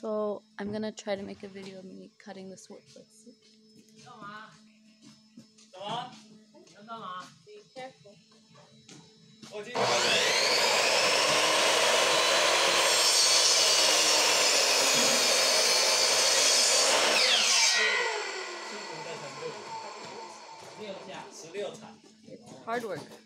So I'm gonna try to make a video of me cutting the sword. Let's see. Be careful. 16 场。 It's hard work.